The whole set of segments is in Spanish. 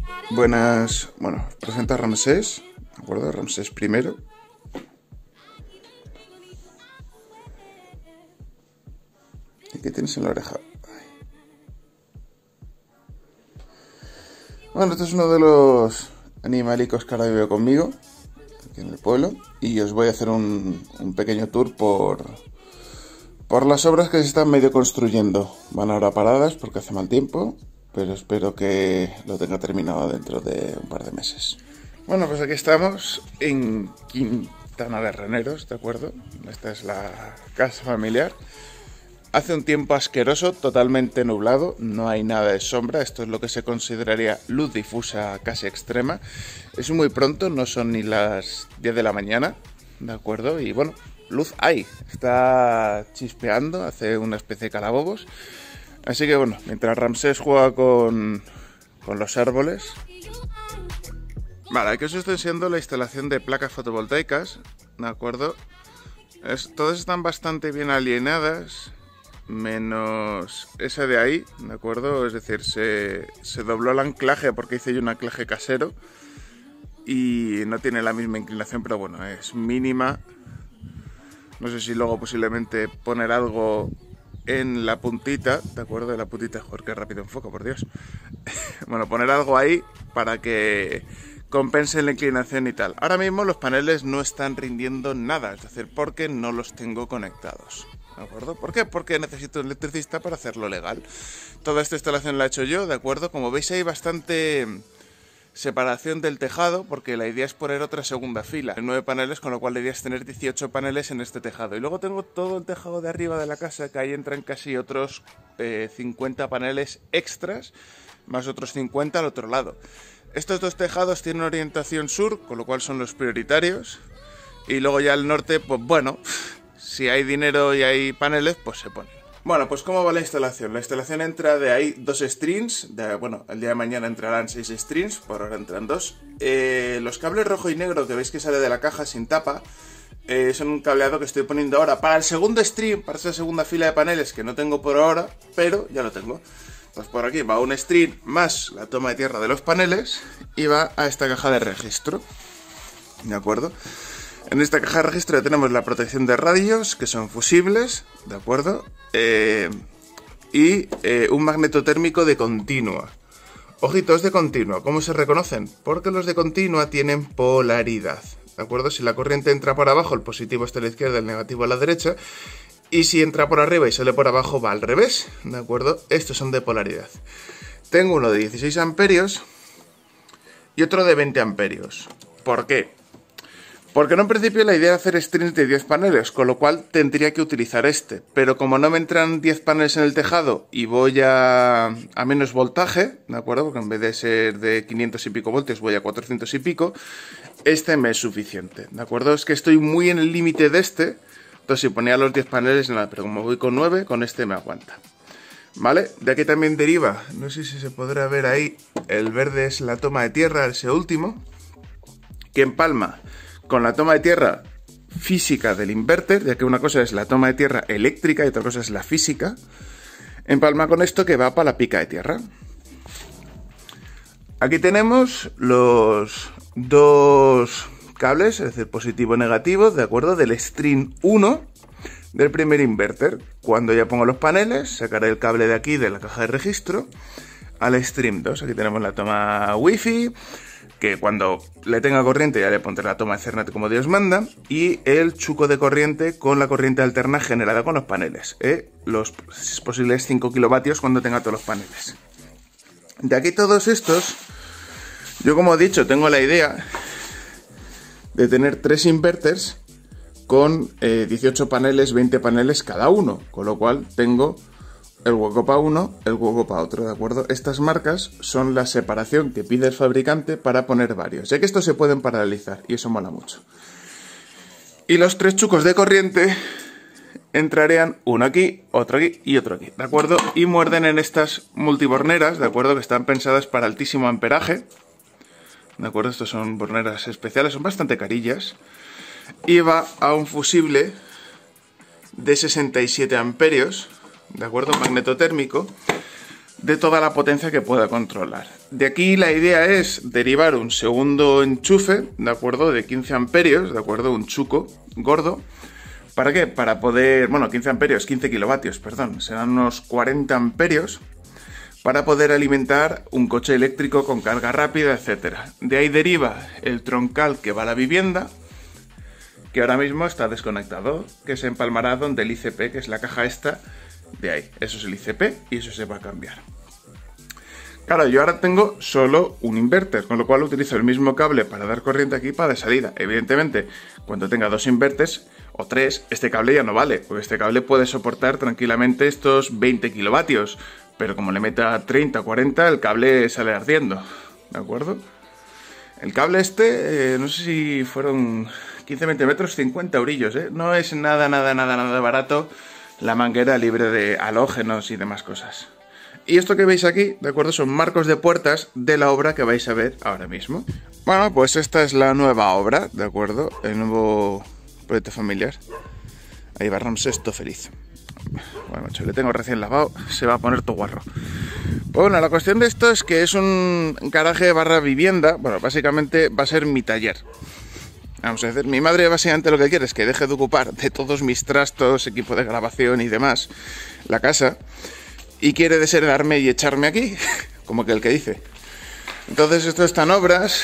Buenas, bueno, presenta a Ramsés, ¿de acuerdo? Ramsés primero. ¿Y qué tienes en la oreja? Bueno, este es uno de los animalicos que ahora vive conmigo, aquí en el pueblo, y os voy a hacer un pequeño tour por las obras que se están medio construyendo. Van ahora paradas porque hace mal tiempo, pero espero que lo tenga terminado dentro de un par de meses. Bueno, pues aquí estamos en Quintana de Reneros, ¿de acuerdo? Esta es la casa familiar. Hace un tiempo asqueroso, totalmente nublado, no hay nada de sombra, esto es lo que se consideraría luz difusa casi extrema. Es muy pronto, no son ni las 10 de la mañana, ¿de acuerdo? Y bueno, luz hay, está chispeando, hace una especie de calabobos. Así que bueno, mientras Ramsés juega con los árboles... Vale, aquí os estoy enseñando la instalación de placas fotovoltaicas, ¿de acuerdo? Todas están bastante bien alineadas, menos esa de ahí, ¿de acuerdo? Es decir, se dobló el anclaje porque hice yo un anclaje casero y no tiene la misma inclinación, pero bueno, es mínima. No sé si luego posiblemente poner algo en la puntita, ¿de acuerdo? De la puntita, joder, qué rápido enfoca, por Dios. Bueno, poner algo ahí para que compensen la inclinación y tal. Ahora mismo los paneles no están rindiendo nada, es decir, porque no los tengo conectados, ¿de acuerdo? ¿Por qué? Porque necesito un electricista para hacerlo legal. Toda esta instalación la he hecho yo, ¿de acuerdo? Como veis hay bastante separación del tejado, porque la idea es poner otra segunda fila. Hay 9 paneles, con lo cual la idea es tener 18 paneles en este tejado. Y luego tengo todo el tejado de arriba de la casa, que ahí entran casi otros 50 paneles extras, más otros 50 al otro lado. Estos dos tejados tienen orientación sur, con lo cual son los prioritarios. Y luego ya al norte, pues bueno, si hay dinero y hay paneles, pues se ponen. Bueno, pues ¿cómo va la instalación? La instalación entra de ahí 2 strings, bueno, el día de mañana entrarán 6 strings, por ahora entran 2. Los cables rojo y negro que veis que sale de la caja sin tapa, son un cableado que estoy poniendo ahora para el segundo string, para esa segunda fila de paneles que no tengo por ahora, pero ya lo tengo. Pues por aquí va un string más la toma de tierra de los paneles y va a esta caja de registro, ¿de acuerdo? En esta caja de registro tenemos la protección de radios, que son fusibles, ¿de acuerdo? Y un magneto térmico de continua. Ojitos de continua, ¿cómo se reconocen? Porque los de continua tienen polaridad, ¿de acuerdo? Si la corriente entra por abajo, el positivo está a la izquierda, el negativo a la derecha. Y si entra por arriba y sale por abajo, va al revés, ¿de acuerdo? Estos son de polaridad. Tengo uno de 16 amperios y otro de 20 amperios. ¿Por qué? Porque en un principio la idea era hacer strings de 10 paneles, con lo cual tendría que utilizar este. Pero como no me entran 10 paneles en el tejado y voy a menos voltaje, ¿de acuerdo? Porque en vez de ser de 500 y pico voltios voy a 400 y pico, este me es suficiente, ¿de acuerdo? Es que estoy muy en el límite de este. Entonces si ponía los 10 paneles, nada, pero como voy con 9, con este me aguanta. ¿Vale? De aquí también deriva, no sé si se podrá ver ahí, el verde es la toma de tierra, ese último, que empalma con la toma de tierra física del inverter, ya que una cosa es la toma de tierra eléctrica y otra cosa es la física. Empalma con esto que va para la pica de tierra. Aquí tenemos los dos cables, es decir, positivo y negativo, de acuerdo, del string 1 del primer inverter. Cuando ya pongo los paneles, sacaré el cable de aquí de la caja de registro al string 2. Aquí tenemos la toma wifi, que cuando le tenga corriente ya le pondré la toma Ethernet como Dios manda, y el chuco de corriente con la corriente alterna generada con los paneles, los posibles 5 kilovatios cuando tenga todos los paneles. De aquí todos estos, yo como he dicho, tengo la idea de tener 3 inverters con 18 paneles, 20 paneles cada uno, con lo cual tengo el hueco para uno, el hueco para otro, ¿de acuerdo? Estas marcas son la separación que pide el fabricante para poner varios, ya que estos se pueden paralizar y eso mola mucho. Y los 3 chucos de corriente entrarían uno aquí, otro aquí y otro aquí, ¿de acuerdo? Y muerden en estas multiborneras, ¿de acuerdo? Que están pensadas para altísimo amperaje, ¿de acuerdo? Estos son borneras especiales, son bastante carillas. Y va a un fusible de 67 amperios, ¿de acuerdo? Magneto térmico. de toda la potencia que pueda controlar. De aquí la idea es derivar un segundo enchufe, ¿de acuerdo? De 15 amperios, ¿de acuerdo? Un chuco gordo. ¿Para qué? Para poder, 15 amperios, 15 kilovatios, perdón, serán unos 40 amperios para poder alimentar un coche eléctrico con carga rápida, etcétera. De ahí deriva el troncal que va a la vivienda, que ahora mismo está desconectado, que se empalmará donde el ICP, que es la caja esta, de ahí. Eso es el ICP y eso se va a cambiar. Claro, yo ahora tengo solo un inverter, con lo cual utilizo el mismo cable para dar corriente aquí para de salida. Evidentemente, cuando tenga 2 inverters o 3, este cable ya no vale, porque este cable puede soportar tranquilamente estos 20 kilovatios, pero como le meta 30 o 40, el cable sale ardiendo, ¿de acuerdo? El cable este, no sé si fueron 15-20 metros, 50 eurillos, ¿eh? No es nada barato la manguera libre de halógenos y demás cosas. Y esto que veis aquí, ¿de acuerdo? Son marcos de puertas de la obra que vais a ver ahora mismo. Bueno, pues esta es la nueva obra, ¿de acuerdo? El nuevo proyecto familiar. Ahí va Ramsés, todo feliz. Bueno, macho, le tengo recién lavado, se va a poner todo guarro. Pues bueno, la cuestión de esto es que es un garaje barra vivienda. Bueno, básicamente va a ser mi taller. Vamos a decir, mi madre básicamente lo que quiere es que deje de ocupar de todos mis trastos, equipo de grabación y demás, la casa. Y quiere desheredarme y echarme aquí, como que el que dice. Entonces esto está en obras.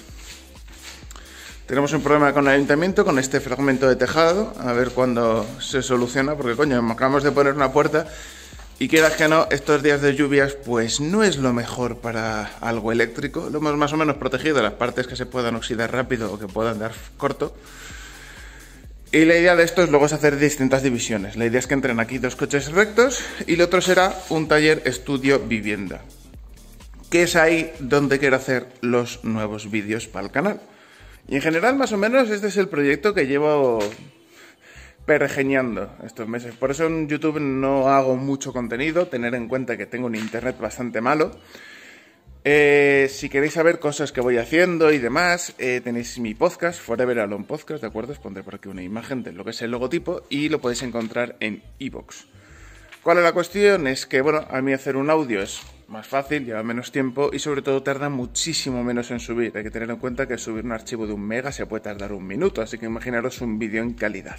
Tenemos un problema con el ayuntamiento, con este fragmento de tejado, a ver cuándo se soluciona, porque coño, acabamos de poner una puerta y quieras que no, estos días de lluvias pues no es lo mejor para algo eléctrico. Lo hemos más o menos protegido, las partes que se puedan oxidar rápido o que puedan dar corto. Y la idea de esto es luego hacer distintas divisiones. La idea es que entren aquí 2 coches rectos y el otro será un taller estudio vivienda, que es ahí donde quiero hacer los nuevos vídeos para el canal. Y en general, más o menos, este es el proyecto que llevo pergeñando estos meses. Por eso en YouTube no hago mucho contenido, tener en cuenta que tengo un internet bastante malo. Si queréis saber cosas que voy haciendo y demás, tenéis mi podcast, Forever Alone Podcast, ¿de acuerdo? Os pondré por aquí una imagen de lo que es el logotipo y lo podéis encontrar en iVoox. ¿Cuál es la cuestión? Es que, bueno, a mí hacer un audio es más fácil, lleva menos tiempo y sobre todo tarda muchísimo menos en subir. Hay que tener en cuenta que subir un archivo de 1 mega se puede tardar 1 minuto, así que imaginaros un vídeo en calidad.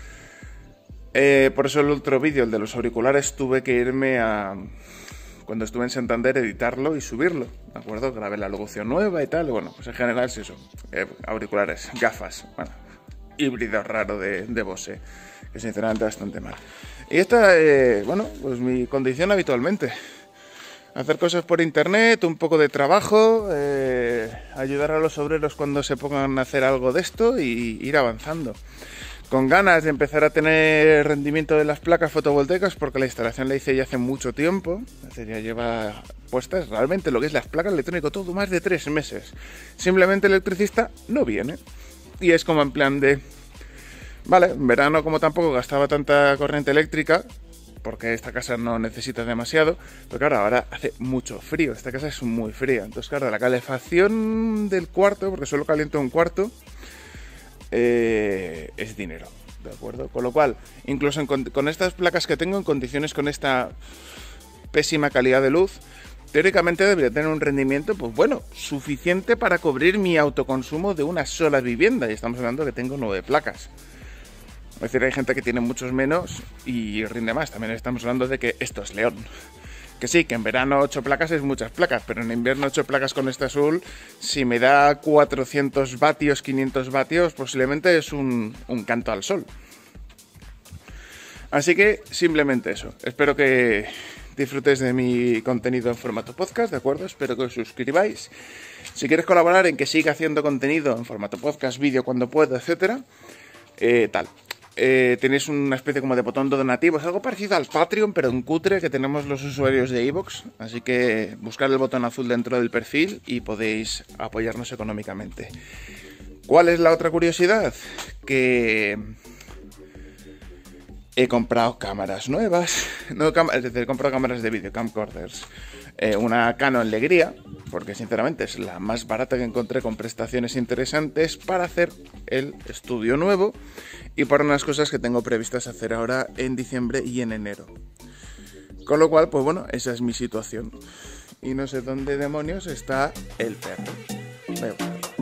Por eso el otro vídeo, el de los auriculares, tuve que irme a... Cuando estuve en Santander, editarlo y subirlo, ¿de acuerdo? Grabé la locución nueva y tal, bueno, pues en general es eso, auriculares, gafas, bueno, híbrido raro de Bose, que sinceramente bastante mal. Y esta, bueno, pues mi condición habitualmente, hacer cosas por internet, un poco de trabajo, ayudar a los obreros cuando se pongan a hacer algo de esto y ir avanzando. Con ganas de empezar a tener rendimiento de las placas fotovoltaicas porque la instalación la hice ya hace mucho tiempo, es decir, ya lleva puestas realmente lo que es las placas electrónicas todo más de 3 meses. Simplemente el electricista no viene y es como en plan de... Vale, en verano como tampoco gastaba tanta corriente eléctrica, porque esta casa no necesita demasiado, pero claro, ahora hace mucho frío, esta casa es muy fría, entonces claro, la calefacción del cuarto, porque solo caliento un cuarto, es dinero, ¿de acuerdo? Con lo cual, incluso con estas placas que tengo en condiciones con esta pésima calidad de luz, teóricamente debería tener un rendimiento, pues bueno, suficiente para cubrir mi autoconsumo de una sola vivienda, y estamos hablando que tengo 9 placas. Es decir, hay gente que tiene muchos menos y rinde más, también estamos hablando de que esto es León. Que sí, que en verano 8 placas es muchas placas, pero en invierno 8 placas con este azul, si me da 400 vatios, 500 vatios, posiblemente es un canto al sol. Así que simplemente eso. Espero que disfrutéis de mi contenido en formato podcast, ¿de acuerdo? Espero que os suscribáis. Si quieres colaborar en que siga haciendo contenido en formato podcast, vídeo cuando pueda, etcétera, tenéis una especie como de botón donativo, es algo parecido al Patreon, pero en cutre, que tenemos los usuarios de iVoox, así que buscad el botón azul dentro del perfil y podéis apoyarnos económicamente. ¿Cuál es la otra curiosidad? Que he comprado cámaras nuevas, es decir, he comprado cámaras de vídeo, camcorders, una Canon Legria, porque sinceramente es la más barata que encontré con prestaciones interesantes para hacer el estudio nuevo y para unas cosas que tengo previstas hacer ahora en diciembre y en enero. Con lo cual, pues bueno, esa es mi situación. Y no sé dónde demonios está el perro. Voy a buscarlo.